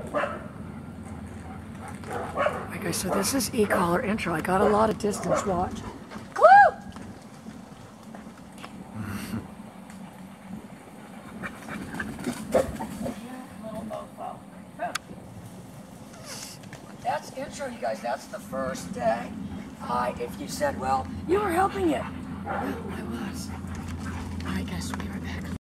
Okay, so this is e-collar intro. I got a lot of distance watch. Clue! That's intro, you guys. That's the first day. If you said, well, you were helping it. Well, I was. All right, guys, we'll be right back.